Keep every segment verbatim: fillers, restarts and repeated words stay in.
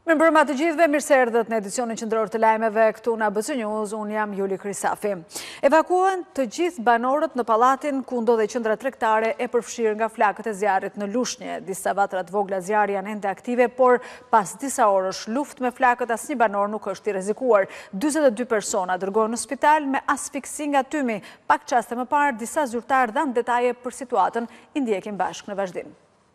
Mirëmbrëma të gjithëve, mirë se erdhët në edicionin qendror të lajmeve këtu në A B C News, unë jam Juli Krisafi. Evakuohen të gjithë banorët në pallatin ku ndodhe qendra tregtare e përfshirë nga flakët e zjarrit në Lushnjë. Disa vatra të vogla zjarri janë ende aktive, por pas disa orësh luftë me flakët asnjë banor nuk është i rrezikuar. dyzet e dy persona dërgohen në spital me asfiksi nga tymi. Pak çaste më parë, disa zyrtarë dhanë detaje për situatën, i ndjekim bashkë në vazhdim.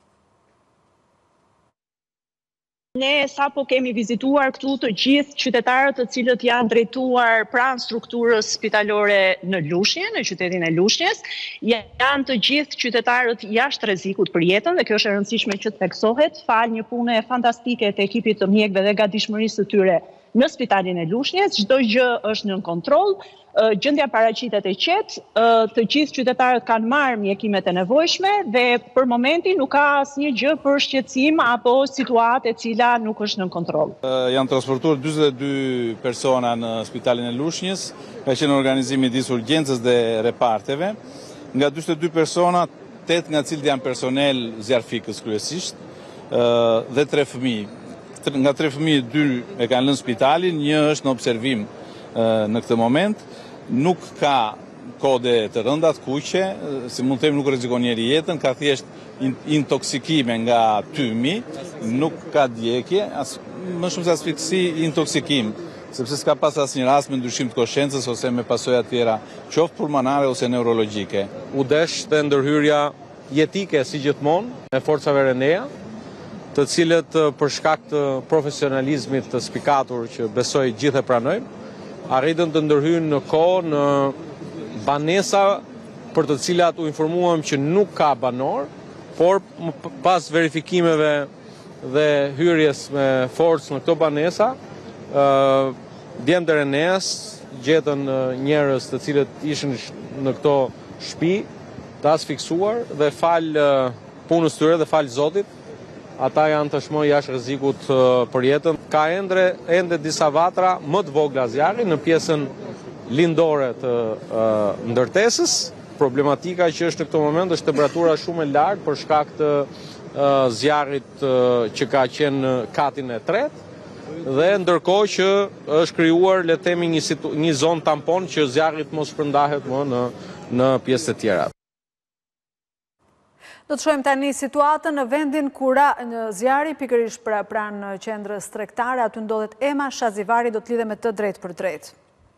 Ne sapo kemi vizituar këtu të gjithë qytetarët të cilët janë drejtuar pranë strukturës spitalore në Lushnjë, në qytetin e Lushnjës. Janë të gjithë qytetarët jashtë rrezikut për jetën dhe kjo është e rëndësishme që të theksohet, fal një pune fantastike të ekipit të mjekëve dhe gatishmërisë së tyre në spitalin e Lushnjës. Çdo gjë është nën kontroll. Gjendja paraqitet e qetë, të gjithë qytetarët kanë marrë mjekimet e nevojshme dhe për momentin nuk ka asnjë gjë për shqetësim apo situatë e cila nuk është nën kontroll. Janë transportuar dyzet e dy persona në spitalin e Lushnjës, ka qenë organizimi i disë urgjencës dhe reparteve. Nga dyzet e dy persona, tetë nga cilët janë personel zjarfikës kryesisht dhe tre fëmijë. Nga tre fëmijë, dy e kanë lënë spitalin, një është në observim në këtë moment. Nuk ka kode të rënda të kuqe, si mund të them nuk rrezikon njeri jetën, ka thjesht intoksikime nga tymi, nuk ka djegje, më shumë se asfiksi, intoksikim, sepse s'ka pas asnjë rast me ndryshim të koshencës ose me pasoja tjera, qoftë pulmonare ose neurologjike. U desh të ndërhyrja jetike si gjithmonë me forcave Renea, të cilët për shkak të profesionalizmit të spikatur që besoj gjithë e pranojmë, arritën të ndërhyjnë në kohë në banesa për të cilat u informuam që nuk ka banor, por pas verifikimeve dhe hyrjes me forcë në këto banesa, djemtë e Reneas gjetën njerëz të cilët ishin në këto shtëpi të asfiksuar dhe fal punës tyre dhe fal Zotit, ata janë tashmë jashtë rrezikut për jetën. Ka ende ende disa vatra më të vogla zjarri në pjesën lindore të uh, ndërtesës. Problematika që është në këtë moment është temperatura shumë e lartë për shkak të uh, zjarrit uh, që ka qenë në katin e tretë dhe ndërkohë që është krijuar le të themi një, një zonë tampon që zjarri mos shpërndahet më në në pjesë të tjera. Do të shohim tani situatën në vendin ku ra në zjarri, pikërisht pra pranë qendrës tregtare, aty ndodhet Ema Shazivari, do të lidhe me të drejt për drejt.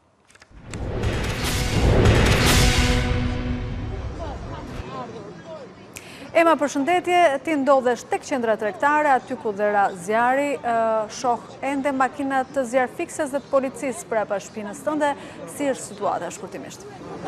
Ema, përshëndetje, ti ndodhesh tek qendra tregtare, aty ku dhe ra zjarri, shoh ende makinat të zjarfikses dhe të policisë prapa shtëpisë tënde, si është situata shkurtimisht?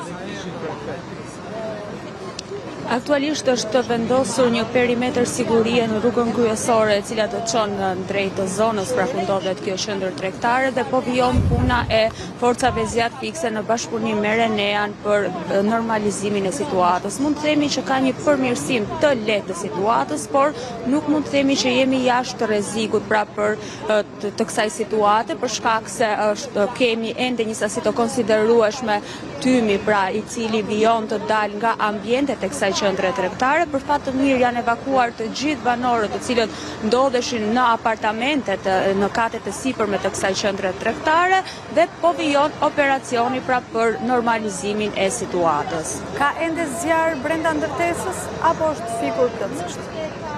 Aktualisht është vendosur një perimetër sigurie në rrugën kryesore e cila të çon drejt zonës pra ku ndodhet kjo qendër tregtare dhe po vijon puna e forcave zjarfikse në bashkëpunim me Renean për normalizimin e situatës. Mund të themi që ka një përmirësim të lehtë të situatës, por nuk mund të themi që jemi jashtë rrezikut pra për të, të kësaj situate për shkak se është kemi ende një sasi të konsiderueshme tymi pra i cili vijon të dal nga ambientet e kësaj qendre tregtare. Për fat të mirë janë evakuar të gjithë banorët të cilët ndodheshin në apartamentet në katet e sipërme të kësaj qendre tregtare dhe po vijon operacioni pra për normalizimin e situatës. Ka ende zjarr brenda ndërtesës apo është fikur plotësisht?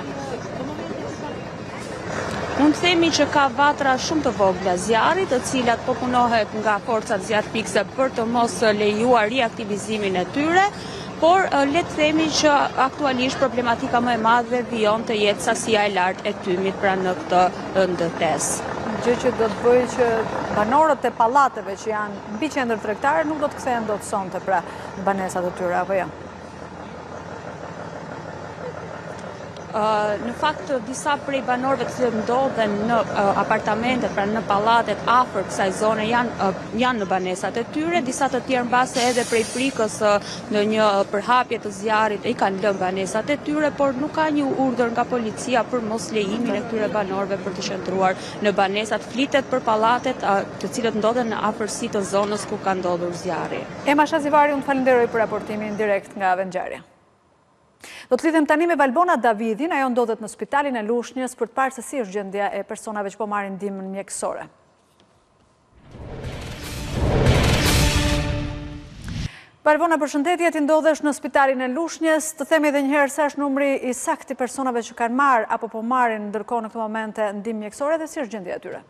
Mund të themi që ka vatra shumë të vogla zjarri, të cilat po punohet nga forcat zjarfikse për të mos lejuar riaktivizimin e tyre, por le të themi që aktualisht problematika më e madhe vijon të jetë sasia e lartë e tymit pra në këtë ndërtesë. Gjë që do të bëjë që banorët e pallateve që janë mbi qendër tregtare nuk do të kthehen dot sonte pra në banesat e tyre apo jo? Uh, në fakt disa prej banorëve të cilët ndodhen në uh, apartamentet, pra në pallatet afër kësaj zone janë uh, janë në banesat e tyre, disa të tjerë mbase edhe prej frikës uh, në një përhapje të zjarrit i kanë lënë banesat e tyre, por nuk ka një urdhër nga policia për mos lejimin e këtyre banorëve për të qëndruar në banesat. Flitet për pallatet uh, të cilët ndodhen në afërsi të zonës ku ka ndodhur zjarri. Ema Shazivari, unë falenderoj për raportimin direkt nga vendngjarja. Do të lidhem tani me Valbona Davidin, ajo ndodhet në spitalin e Lushnjës për të parë se si është gjendja e personave që po marrin ndihmën mjekësore. Valbona, përshëndetje, ti ndodhesh në spitalin e Lushnjës. Të themi edhe njëherë se është numri i saktë i personave që kanë marrë apo po marrin ndërkohë në këtë momente ndihmë mjekësore dhe si është gjendja e tyre?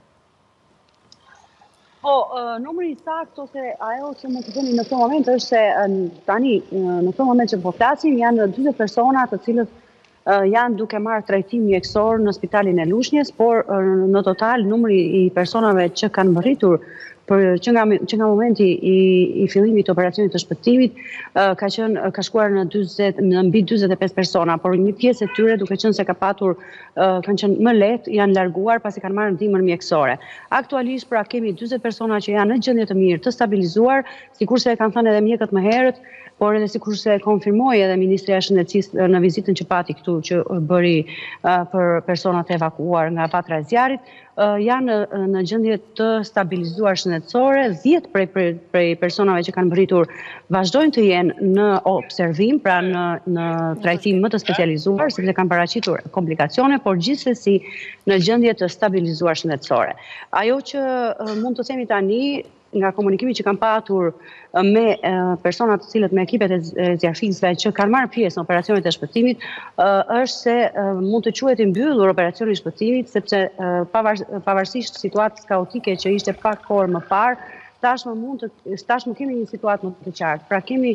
Po, numri i saktë ose ajo që më të themi në këtë moment është se tani në këtë moment që po flasim janë dyzet persona të cilët janë duke marrë trajtim mjekësor në spitalin e Lushnjës, por në total numri i personave që kanë mbërritur për që nga, që nga momenti i, i fillimit të operacionit të shpëtimit ka qenë ka shkuar në dyzet në mbi dyzet e pesë persona, por një pjesë e tyre duke qenë se ka patur kanë qenë më lehtë janë larguar pasi kanë marrë ndihmën mjekësore. Aktualisht pra kemi dyzet persona që janë në gjendje të mirë, të stabilizuar, sikurse e kanë thënë edhe mjekët më herët, por edhe sikurse konfirmoi edhe Ministria e Shëndetësisë në vizitën që pati këtu që bëri për personat e evakuar nga patra e zjarrit, janë në gjendje të stabilizuar shëndetësore. dhjetë prej, prej, prej personave që kanë mbërritur vazhdojnë të jenë në observim, pra në, në trajtim më të specializuar, sepse kanë paraqitur komplikacione, por gjithsesi në gjendje të stabilizuar shëndetësore. Ajo që mund të themi tani nga komunikimi që kanë patur me personat të cilët me ekipet e zjarfikësve që kanë marrë pjesë në operacionet e shpëtimit, është se mund të quhet i mbyllur operacioni i shpëtimit, sepse pavarësisht situatës kaotike që ishte pak kohë më parë, tashmë mund të tashmë kemi një situatë më të qartë. Pra kemi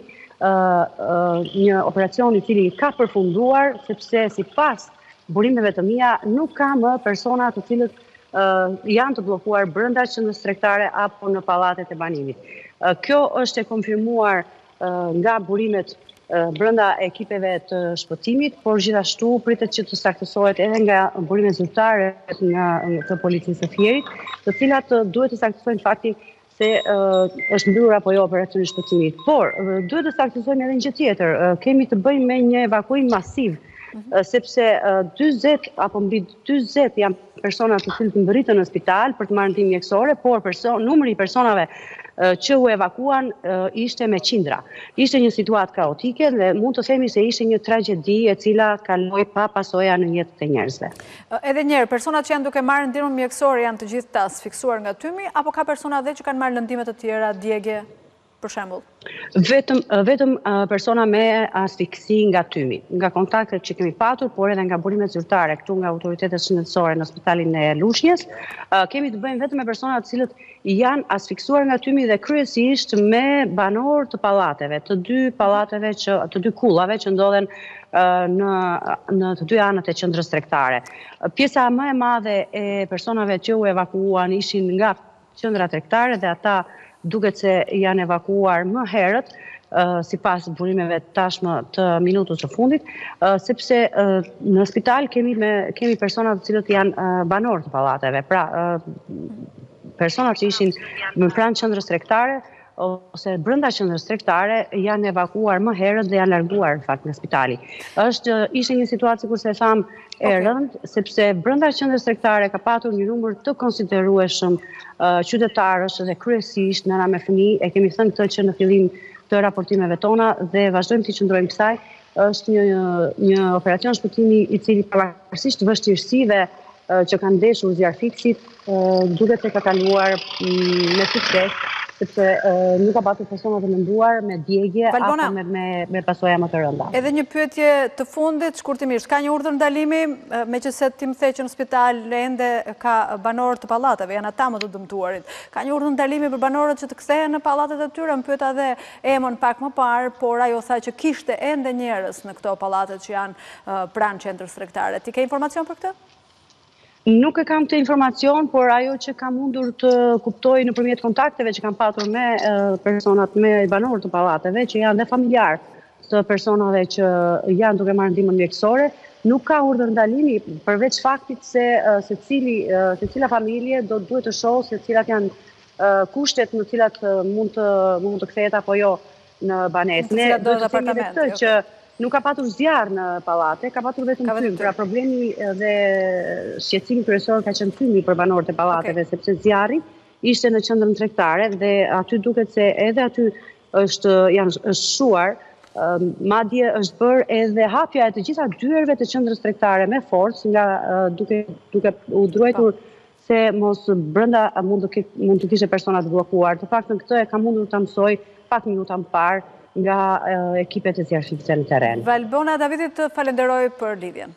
një operacion i cili ka përfunduar, sepse sipas burimeve të mia nuk ka më persona të cilët Uh, janë të blokuar brenda qendrës tregtare apo në pallatet e banimit. Uh, kjo është e konfirmuar uh, nga burimet uh, brenda ekipeve të shpëtimit, por gjithashtu pritet që të saktësohet edhe nga burimet zyrtare nga të policisë së Fierit, të cilat uh, duhet të saktësojnë fakti se uh, është mbyllur apo jo operacioni i shpëtimit. Por uh, duhet të saktësojmë edhe një gjë tjetër. Uh, kemi të bëjmë me një evakuim masiv, uh, sepse uh, dyzet apo mbi dyzet janë persona të cilët mbërritën në spital për të marrë ndihmë mjekësore, por person, numri i personave uh, që u evakuan uh, ishte me qindra. Ishte një situatë kaotike dhe mund të themi se ishte një tragjedi e cila kaloi pa pasoja në jetën e njerëzve. Uh, edhe një herë, personat që janë duke marrë ndihmën mjekësore janë të gjithë asfiksuar nga tymi apo ka persona dhe që kanë marrë ndihmë të tjera, djegje, për shembull? Vetëm, vetëm persona me asfiksi nga tymi, nga kontaktet që kemi patur, por edhe nga burimet zyrtare këtu nga autoritetet shëndetësore në spitalin e Lushnjës, kemi të bëjmë vetëm me persona të cilët janë asfiksuar nga tymi dhe kryesisht me banor të pallateve, të dy pallateve që të dy kullave që ndodhen në në të dy anët e qendrës tregtare. Pjesa më e madhe e personave që u evakuan ishin nga qendra tregtare dhe ata duket se janë evakuar më herët, uh, sipas burimeve tashmë të minutës së fundit, uh, sepse uh, në spital kemi me kemi persona të cilët janë uh, banor të pallateve. Pra, uh, persona që ishin në pranë qendrës tregtare ose brenda qendrës tregtare janë evakuar më herët dhe janë larguar në fakt nga spitali. Është ishte një situatë sikur se e tham e rënd, sepse brenda qendrës tregtare ka patur një numër të konsiderueshëm uh, qytetarësh dhe kryesisht nëna me fëmijë, e kemi thënë këtë që në fillim të raportimeve tona dhe vazhdojmë të qëndrojmë kësaj. Është një një operacion shpëtimi i cili pavarësisht vështirësive uh, që kanë ndeshur zjarfikësit, uh, duket se ka kaluar um, me sukses, sepse uh, nuk ka patur persona të menduar me djegje Valbona, apo me, me, me pasoja më të rënda. Edhe një pyetje të fundit, shkurtimisht, ka një urdhër ndalimi, me që se ti më the që në spital ende ka banorë të pallateve, janë ata më të dëmtuarit. Ka një urdhër ndalimi për banorët që të kthehen në pallatet e tyre, më pyeta dhe Emon pak më parë, por ajo tha që kishte ende njerëz në këto pallatet që janë uh, pranë qendrës tregtare. Ti ke informacion për këtë? Nuk e kam të informacion, por ajo që kam mundur të kuptoj nëpërmjet kontakteve që kam patur me personat, me banorët të pallateve, që janë dhe familjar të personave që janë duke marrë ndihmën mjekësore, nuk ka urdhër ndalimi, përveç faktit se secili, secila familje do duhet të shohë se cilat janë kushtet në cilat mund të mund të kthehet apo jo në banesë. Ne do të themi këtë që nuk ka patur zjarr në pallate, ka patur vetëm fym. Pra problemi dhe shqetësimi kryesor ka qenë fymi për banorët e pallateve, okay. Sepse zjarri ishte në qendrën tregtare dhe aty duket se edhe aty është janë është shuar Madje është bërë edhe hapja e të gjitha dyerve të qendrës tregtare me forcë, nga duke duke u druajtur se mos brenda mund të mund të kishte persona të bllokuar. Të paktën këtë e kam mundur ta mësoj pak minuta më parë nga ekipet e zjarrfikse në terren. Valbona Davidit, të falenderoj për lidhjen.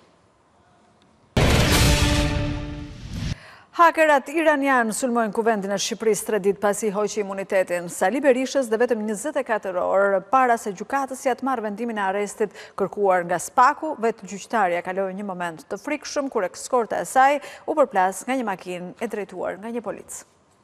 Hakerat iranian sulmojnë kuvendin e Shqipërisë tre ditë pasi hoqi imunitetin Sali Berishës dhe vetëm njëzet e katër orë para se gjykatës ja të marrë vendimin e arrestit kërkuar nga Spaku, vetë gjyqtarja kaloi një moment të frikshëm kur eskorta e saj u përplas nga një makinë e drejtuar nga një polic.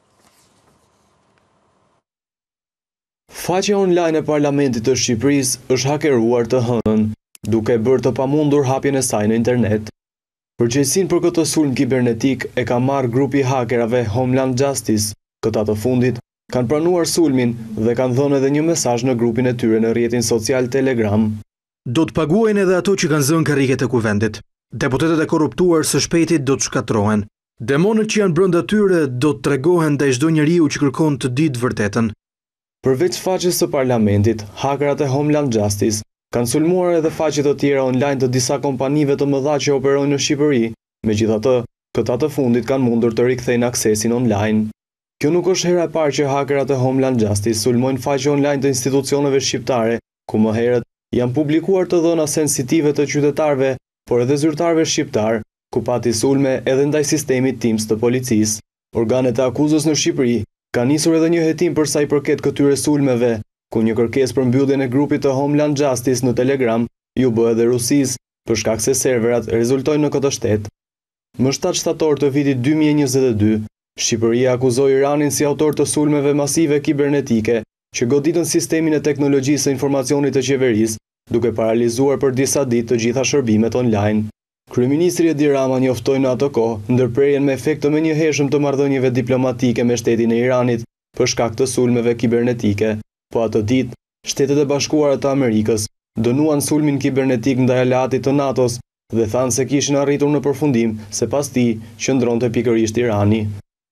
Faqja online e Parlamentit të Shqipërisë është hakeruar të hënën, duke bërë të pamundur hapjen e saj në internet. Përgjegjësinë për këtë sulm kibernetik e ka marrë grupi hakerave Homeland Justice. Këta të fundit kanë pranuar sulmin dhe kanë dhënë edhe një mesazh në grupin e tyre në rrjetin social Telegram. Do të paguajnë edhe ato që kanë zënë karriget e kuvendit. Deputetët e korruptuar së shpejtit do të shkatrohen. Demonët që janë brenda tyre do të tregohen ndaj çdo njeriu që kërkon të ditë vërtetën. Përveç faqes së Parlamentit, hakerat e Homeland Justice kanë sulmuar edhe faqe të tjera online të disa kompanive të mëdha që operojnë në Shqipëri, megjithatë, këta të fundit kanë mundur të rikthejnë aksesin online. Kjo nuk është hera e parë që hakerat e Homeland Justice sulmojnë faqe online të institucioneve shqiptare, ku më herët janë publikuar të dhëna sensitive të qytetarëve, por edhe zyrtarëve shqiptar, ku pati sulme edhe ndaj sistemit Teams të policisë. Organet e akuzës në Shqipëri kanë nisur edhe një hetim për sa i përket këtyre sulmeve, ku një kërkesë për mbylljen e grupit të Homeland Justice në Telegram ju bë edhe Rusisë, për shkak se serverat rezultojnë në këtë shtet. Më shtatë shtator të vitit dy mijë e njëzet e dy, Shqipëria akuzoi Iranin si autor të sulmeve masive kibernetike që goditën sistemin e teknologjisë së informacionit të qeverisë, duke paralizuar për disa ditë të gjitha shërbimet online. Kryeministri Edi Rama njoftoi në atë kohë ndërprerjen me efekt të menjëhershëm të marrëdhënieve diplomatike me shtetin e Iranit për shkak të sulmeve kibernetike. Po atë ditë, Shtetet e Bashkuara të Amerikës dënuan sulmin kibernetik ndaj aleatit të NATO-s dhe thanë se kishin arritur në përfundim se pas tij qëndronte pikërisht Irani.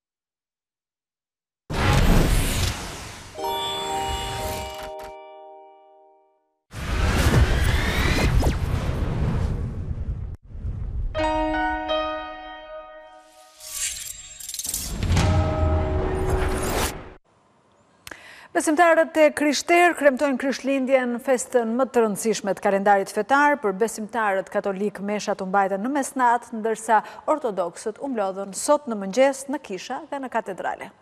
Besimtarët e Krishterë kremtojnë Krishtlindjen, festën më të rëndësishme të kalendarit fetar. Për besimtarët katolik meshat u mbajtën në mesnatë, ndërsa ortodoksët u mblodhën sot në mëngjes në kisha dhe në katedrale.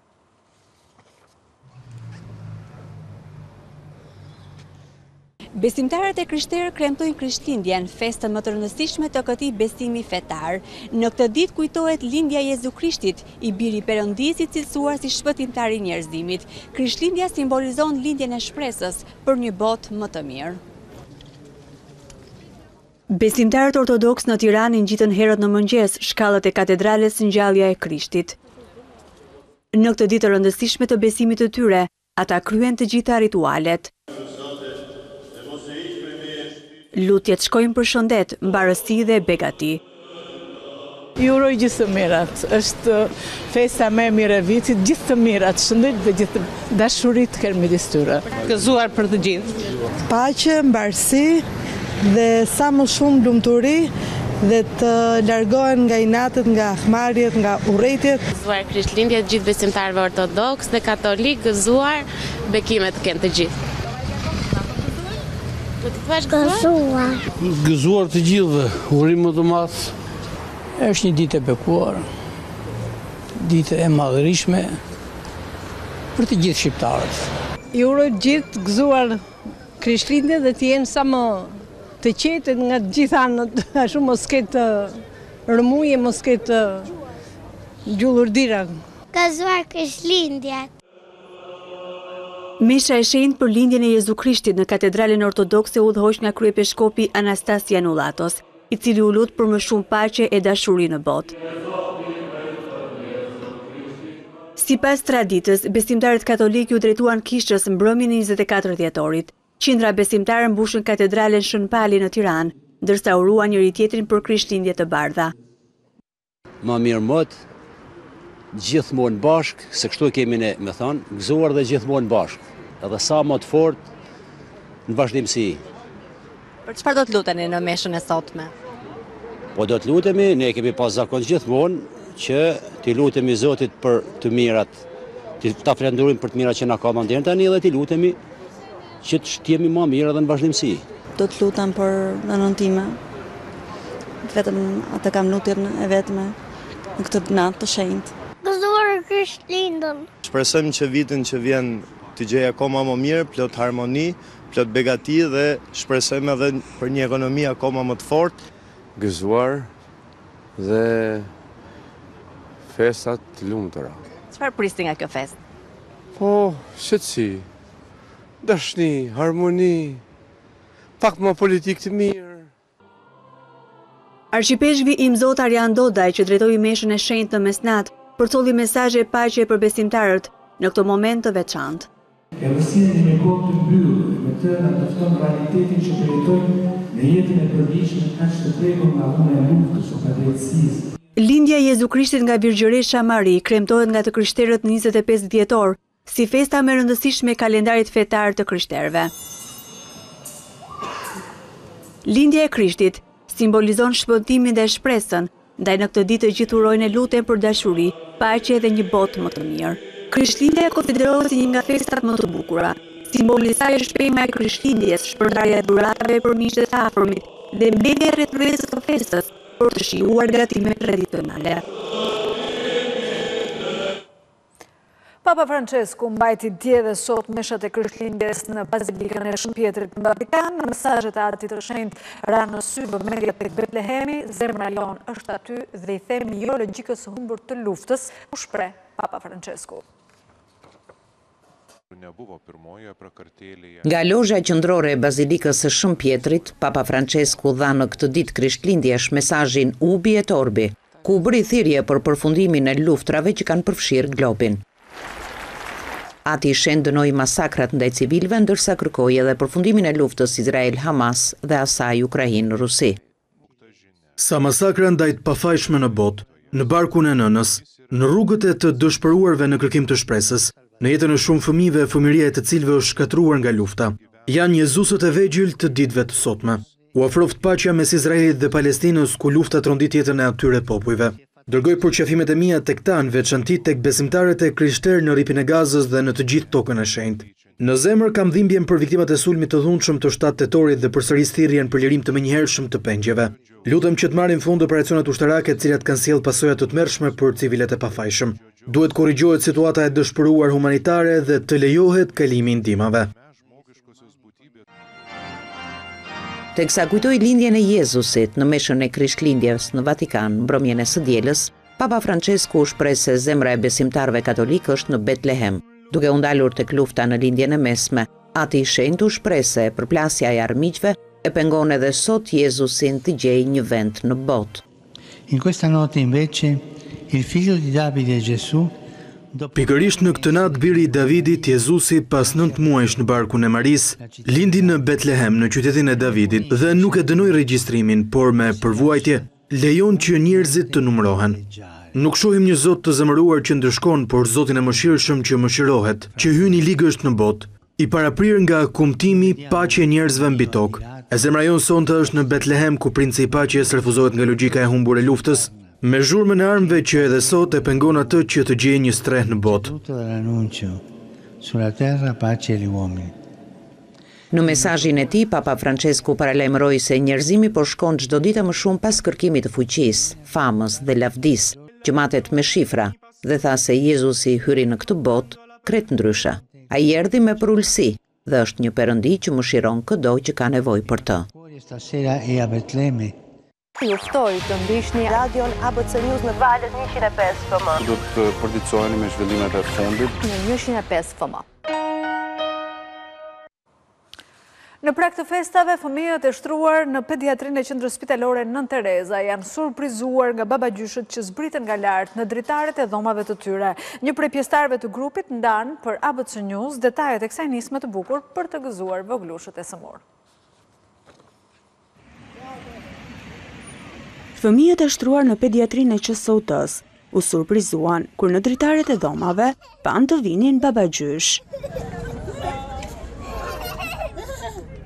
Besimtarët e Krishterë kremtojnë Krishtlindjen, festën më të rëndësishme të këtij besimi fetar. Në këtë ditë kujtohet lindja e Jezu Krishtit, i biri Perëndis i cilësuar si shpëtimtar i njerëzimit. Krishtlindja simbolizon lindjen e shpresës për një botë më të mirë. Besimtarët ortodoks në Tiranë ngjitën herët në mëngjes shkallët e katedrales Ngjallja e Krishtit. Në këtë ditë të rëndësishme të besimit të tyre, ata kryen të gjitha ritualet. Lutjet shkojnë për shëndet, mbarësi dhe begati. Ju uroj gjithë të mirat, është festa më e mirë e vitit, gjithë të mirat, shëndet dhe gjithë dashurit të kërë midis tyre. Gëzuar për të gjithë. Paqe, mbarësi dhe sa më shumë lumturi dhe të largohen nga inatët, nga ahmarrjet, nga urrëtiet. Gëzuar Krishtlindje të gjithë besimtarëve ortodoks dhe katolik, gëzuar bekimet të kenë të gjithë. Gëzuar. Gëzuar të gjithë, urim më të madh. Është një ditë e bekuar, ditë e madhërishme për të gjithë shqiptarët. Ju uroj gjithë gëzuar Krishtlindje dhe të jenë sa më të qetë nga të gjitha anët, ashtu mos ketë rëmuje, mos ketë gjullurdira. Gëzuar Krishtlindjet. Mesha e shenjtë për lindjen e Jezu Krishtit në katedralen ortodokse u udhëhoq nga kryepiskopi Anastas Janulatos, i cili u lut për më shumë paqe e dashuri në botë. Sipas traditës, besimtarët katolik u drejtuan kishës mbrëmjen e njëzet e katër dhjetorit. Qindra besimtarë mbushën katedralen Shën Pali në Tiranë, ndërsa uruan njëri tjetrin për Krishtlindje të bardha. Më mirë mot, gjithmonë bashk, se kështu kemi ne me thonë, gëzuar dhe gjithmonë bashk. Edhe sa më të fort, në vazhdimsi. Për çfarë do të luteni në meshën e sotme? Po do të lutemi, ne kemi pas zakon gjithmonë që t'i lutemi Zotit për të mirat, ta falenderojmë për të mirat që na ka dhënë deri tani dhe t'i lutemi që të jemi më mirë edhe në vazhdimsi. Do të lutem për nënën time. Vetëm atë kam lutjen e vetme në këtë natë të shenjtë. Gëzuar Krishtlindjen. Shpresojmë që vitin që vjen të gjej akoma më mirë, plot harmoni, plot begati dhe shpresojmë edhe për një ekonomi akoma më të fortë. Gëzuar dhe festat të lumtura. Çfarë prisni nga kjo festë? Po, shëtësi, dashni, harmoni, pak më politik të mirë. Arshipeshvi im Zot Arjan Dodaj, që drejtoi meshën e shenjtë në mesnat, përcolli mesazhe paqe për besimtarët në këtë moment të veçantë. Erësia një kohë të mbyllur dhe me të na tofton realitetin që të jetojmë në jetën e përditshme kaq të prekur nga dhuna e luftës o padrejtësisë. Lindja e Jezu Krishtit nga Virgjëresha Mari kremtohet nga të krishterët në njëzet e pesë dhjetor, si festa më e rëndësishme e kalendarit fetar të krishterëve. Lindja e Krishtit simbolizon shpëtimin dhe shpresën, ndaj në këtë ditë të gjithë urojnë lutem për dashuri, paqe dhe një botë më të mirë. Krishtlindja konsiderohet si një nga festat më të bukura. Simboli i saj është shpema e Krishtlindjes, shpërndarja e dhuratave për miqtë të afërmit dhe mbledhja rreth rrezës të festës për të shijuar gatimet tradicionale. Papa Francesku mbajti dje dhe sot meshat e Krishtlindjes në Bazilikën e Shën Pjetrit në Vatikan. Në mesazhet e Atit të Shenjtë ra në sy vëmendja tek Betlehemi, zemra jon është aty dhe i themi jo logjikës së humbur të luftës, u shpreh Papa Francesku. Nga lozha qendrore e Bazilikës së Shën Pjetrit, Papa Francesku dha në këtë ditë Krishtlindjesh mesazhin Ubi et Orbi, ku bëri thirrje për përfundimin e luftrave që kanë përfshirë globin. Ati i Shenjtë dënoi masakrat ndaj civilëve, ndërsa kërkoi edhe përfundimin e luftës Izrael-Hamas dhe asaj Ukrainë-Rusi. Sa masakra ndaj të pafajshme në botë, në barkun e nënës, në rrugët e të dëshpëruarve në kërkim të shpresës, në jetën e shumë fëmijëve e fëmijëria e të cilëve është shkatruar nga lufta, janë Jezusët e vegjël të ditëve të sotme. U ofroft paqja mes Izraelit dhe Palestinës, ku lufta trondit jetën e atyre popujve. Dërgoj përqafimet e mia tek ta, në veçanti tek besimtarët e krishterë në ripin e Gazës dhe në të gjithë tokën e shenjtë. Në zemër kam dhimbjen për viktimat e sulmit të dhunshëm të shtatë tetorit dhe përsëris thirrjen për lirim të menjëhershëm të pengjeve. Lutem që të marrin fund operacionet ushtarake të cilat kanë sjellë pasoja të tmerrshme për civilet e pafajshëm. Duhet korrigjohet situata e dëshpëruar humanitare dhe të lejohet kalimi i ndihmave. Teksa kujtoi lindjen e Jezusit në meshën e Krishtlindjes në Vatikan mbrëmjen e së dielës, Papa Francesku shpreh se zemra e besimtarëve katolik është në Betlehem, duke u ndalur tek lufta në lindjen e mesme. Ati i Shenjtë shpreh se përplasja e armiqve e pengon edhe sot Jezusin të gjejë një vend në botë. In questa notte invece il figlio di Davide Gesù Pikërisht në këtë natë biri i Davidit, Jezusi, pas nëntë muajsh në barkun e Maris, lindi në Betlehem në qytetin e Davidit dhe nuk e dënoi regjistrimin, por me përvuajtje lejon që njerëzit të numërohen. Nuk shohim një Zot të zemëruar që ndëshkon, por Zotin e mëshirshëm që mëshirohet, që hyn i ligësht në botë, i paraprir nga kumtimi paqe njerëzve mbi tokë. E zemra jon sonte është në Betlehem, ku princi i paqes refuzohet nga logjika e humbur e luftës, me zhurmën e armëve që edhe sot e pengon atë që të gjejë një streh në botë. Në mesazhin e tij, Papa Francesku paralajmëroi se njerëzimi po shkon çdo ditë më shumë pas kërkimit të fuqisë, famës dhe lavdisë, që matet me shifra, dhe tha se Jezusi hyri në këtë botë krejt ndryshe. Ai erdhi me përulësi dhe është një perëndi që mëshiron çdo që ka nevojë për të. Ju ftoj të ndiqni radion A B C News në valët njëqind e pesë F M. Do të përditësoheni me zhvillimet e fundit në njëqind e pesë F M. Në prag të festave, fëmijët e shtruar në pediatrinë e qendrës spitalore Nën Tereza janë surprizuar nga babagjyshët që zbriten nga lart në dritaret e dhomave të tyre. Një prej pjesëtarëve të grupit ndan për A B C News detajet e kësaj nisme të bukur për të gëzuar voglushët e sëmur. Fëmijët e shtruar në pediatrinë e Q S O T-s u surprizuan kur në dritaret e dhomave pan të vinin babagjysh.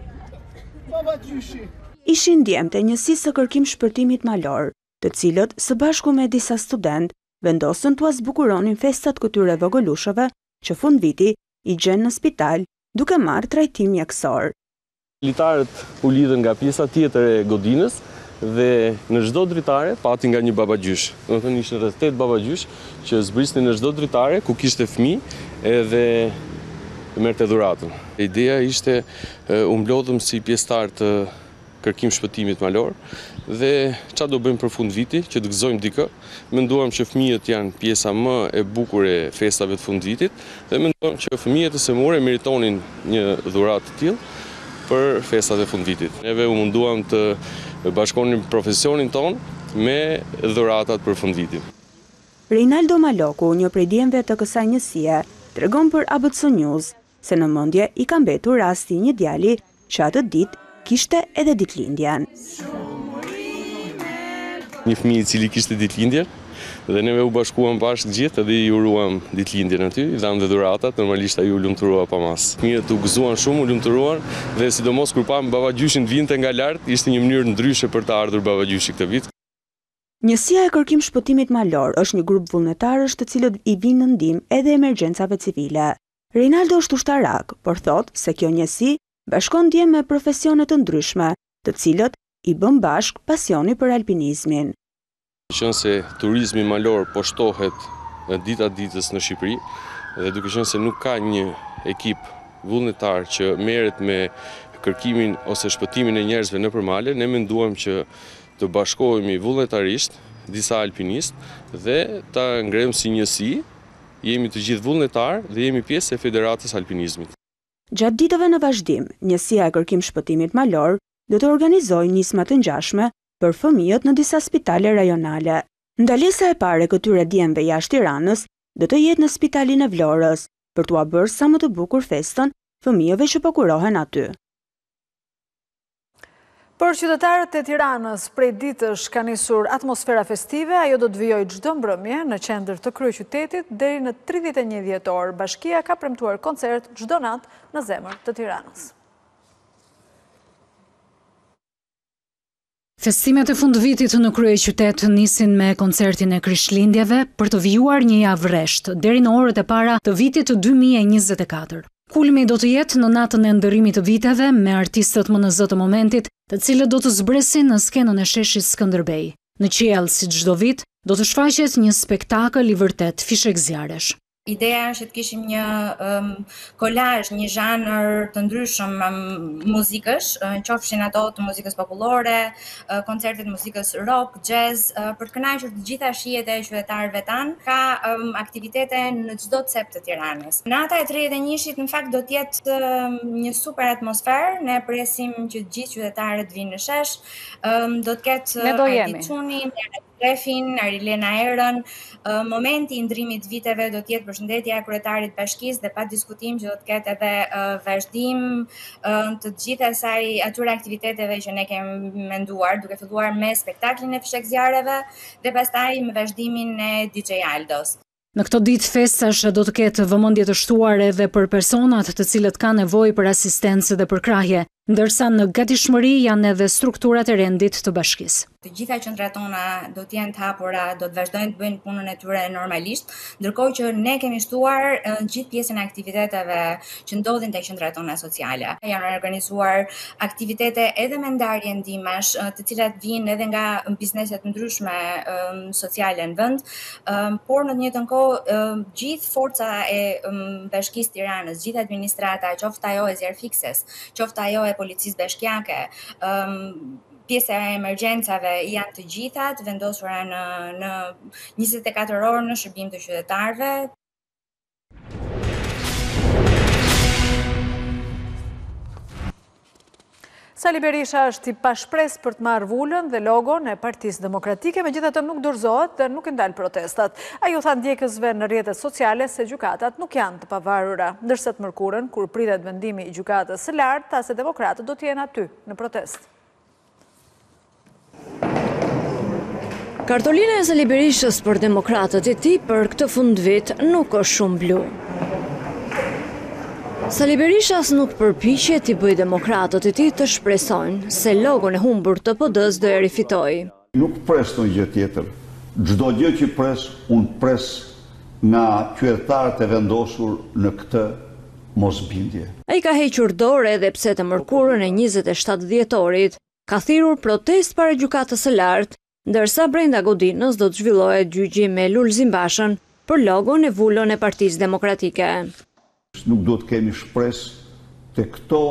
Ishin djemtë e njësisë së kërkim shpërtimit malor, të cilët së bashku me disa student vendosën t'u zbukuronin festat këtyre vogëlushëve që fund viti i gjenë në spital duke marrë trajtim mjekësor. Litarët u lidhën nga pjesa tjetër e godinës dhe në çdo dritare pati nga një babagjysh. Do të thënë ishin rreth tetë babagjysh që zbrisnin në çdo dritare ku kishte fëmijë edhe merrte dhuratën. Ideja ishte u mblodhëm si pjesëtar të kërkim shpëtimit malor dhe çfarë do bëjmë për fund viti që të gëzojmë dikë. Menduam që fëmijët janë pjesa më e bukur e festave të fund vitit dhe menduam që fëmijët e semore meritonin një dhuratë të tillë për festat e fund vitit. Neve u munduam të bashkonim profesionin ton me dhuratat për fund vitin. Reinaldo Maloku, një prej djemve të kësaj njësie, tregon për A B C News se në mendje i ka mbetur rasti një djali që atë ditë kishte edhe ditëlindjen. Një fëmijë i cili kishte ditëlindjen dhe neve u bashkuam bashkë gjithë edhe i uruam ditëlindjen aty, i dhamë dhe dhuratat, normalisht ai u lumturua pa mas. Fëmijët u gëzuan shumë, u lumturuan dhe sidomos kur pam babagjyshin vinte nga lart, ishte një mënyrë ndryshe për të ardhur babagjyshi këtë vit. Njësia e kërkim shpëtimit malor është një grup vullnetarësh të cilët i vinë në ndihmë edhe emergjencave civile. Reinaldo është ushtarak, por thotë se kjo njësi bashkon djem me profesione të ndryshme, të cilët i bën bashk pasioni për alpinizmin. Qënë se turizmi malor po shtohet dita ditës në Shqipëri dhe duke qenë se nuk ka një ekip vullnetar që merret me kërkimin ose shpëtimin e njerëzve nëpër male, ne menduam që të bashkohemi vullnetarisht disa alpinistë dhe ta ngrem si njësi, jemi të gjithë vullnetar dhe jemi pjesë e Federatës Alpinizmit. Gjatë ditëve në vazhdim, njësia e kërkim shpëtimit malor do të organizojë nisma të ngjashme për fëmijët në disa spitale rajonale. Ndalesa e parë e këtyre djemve jashtë Tiranës do të jetë në spitalin e Vlorës për t'ua bërë sa më të bukur festën fëmijëve që po kurohen aty. Për qytetarët e Tiranës, prej ditësh ka nisur atmosfera festive, ajo do të vijojë çdo mbrëmje në qendër të kryeqytetit deri në tridhjetë e një dhjetor. Bashkia ka premtuar koncert çdo natë në zemër të Tiranës. Festimet e fundvitit në kryeqytet nisin me koncertin e Krishtlindjeve për të vijuar një javë rresht deri në orët e para të vitit të dy mijë e njëzet e katër. Kulmi do të jetë në natën e ndërimit të viteve me artistët më në zë të momentit, të cilët do të zbresin në skenën e sheshit Skënderbej. Në qiell, si çdo vit, do të shfaqet një spektakël i vërtet fishek zjarresh. Ideja është të kishim një um, kolazh, një zhanër të ndryshëm um, muzikësh, uh, qofshin ato të muzikës popullore, uh, koncertet muzikës rock, jazz, uh, për të kënaqur të gjitha shijet e qytetarëve tan. Ka um, aktivitete në çdo cep të Tiranës. Nata e tridhjetë e njëzet në fakt do të jetë um, një super atmosferë. Ne presim që të gjithë qytetarët vinë në shesh. Um, do të ketë ne do jemi. Çuni, Refin, Arilena Erën, uh, momenti i ndrimit viteve do të jetë përshëndetja e kryetarit bashkisë dhe pa diskutim që do të ketë edhe uh, vazhdim uh, të gjithë asaj atyre aktiviteteve që ne kemi menduar, duke filluar me spektaklin e fishek zjarreve dhe pastaj me vazhdimin e D J Aldos. Në këto ditë festash do të ketë vëmendje të shtuar edhe për personat të cilët kanë nevojë për asistencë dhe për krahje, ndërsa në gatishmëri janë edhe strukturat e rendit të bashkisë. Të gjitha qendrat tona do të jenë të hapura, do të vazhdojnë të bëjnë punën e tyre normalisht, ndërkohë që ne kemi shtuar uh, gjithë pjesën e aktiviteteve që ndodhin tek qendrat tona sociale. Janë organizuar aktivitete edhe me ndarje ndihmash, uh, të cilat vijnë edhe nga bizneset ndryshme um, sociale në vend, um, por në të njëjtën kohë um, gjithë forca e um, Bashkisë Tiranës, gjithë administrata, qoftë ajo e zjarfikses, qoftë ajo e policisë bashkiake, um, pjesa e emergjencave janë të gjitha të vendosura në, në njëzet e katër orë në shërbim të qytetarëve. Sali Berisha është i pashpres për të marrë vullën dhe logon e Partisë Demokratike, megjithatë nuk dorëzohet dhe nuk ndal protestat. Ai u tha ndjekësve në rrjetet sociale se gjykatat nuk janë të pavarura, ndërsa të mërkurën, kur pritet vendimi i gjykatës së lartë, tha se demokratët do të jenë aty në protestë. Kartolina e Sali Berishës për demokratët e tij për këtë fundvit nuk është shumë blu. Sali Berisha as nuk përpiqet t'i bëjë demokratët e tij të shpresojnë se logon e humbur të P D-s do e rifitojë. Nuk pres në gjë tjetër. Çdo gjë që pres, unë pres nga qytetarët e vendosur në këtë mosbindje. Ai ka hequr dorë edhe pse të mërkurën e njëzet e shtatë dhjetorit ka thirrur protest para gjykatës së lartë, ndërsa brenda godinës do të zhvillohet gjyqi me Lulzim Bashën për logon e vulon e Partisë Demokratike. Nuk do të kemi shpresë të këto,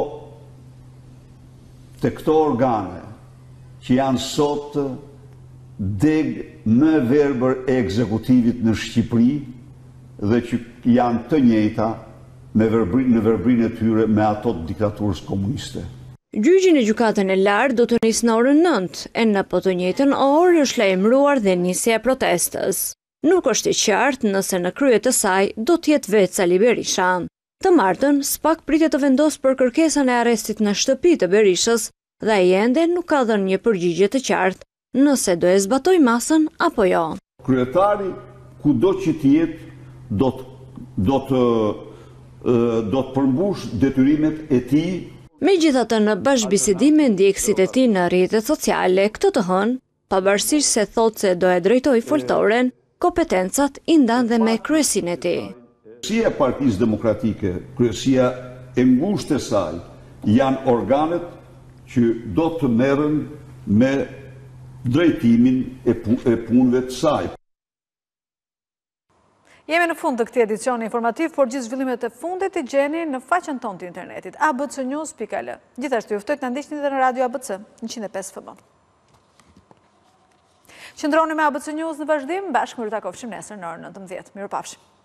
të këto organe që janë sot deg më verbër e ekzekutivit në Shqipëri dhe që janë të njëjta me verbrin, në verbrin e tyre me ato të diktaturës komuniste. Gjyqi në gjykatën e lartë do të nisë në orën nëntë, e në po të njëjtën orë është lajmëruar dhe nisja e protestës. Nuk është i qartë nëse në krye të saj do të jetë vetë Sali Berisha. Të martën, SPAK pritet të vendosë për kërkesën e arrestit në shtëpi të Berishës dhe ai ende nuk ka dhënë një përgjigje të qartë nëse do e zbatoj masën apo jo. Kryetari, kudo që të jetë, do të do të do të përmbush detyrimet e tij. Megjithatë, në bashkëbisedim me ndjekësit e tij në rrjetet sociale, këtë të hënë, pavarësisht se thotë se do e drejtojë foltoren, kompetencat i ndan dhe me kryesinë e tij. Kryesia e Partisë Demokratike, kryesia e ngushtë e saj, janë organet që do të merren me drejtimin e, pu e punëve të saj. Jemi në fund të këtij edicioni informativ, por gjithë zhvillimet e fundit i gjeni në faqen tonë të internetit a b c news dot a l. Gjithashtu ju ftoj të na ndiqni edhe në Radio A B C njëqind e pesë F M. Qëndroni me A B C News në vazhdim, bashkë më takofshim nesër në orën nëntëmbëdhjetë. Mirupafshim.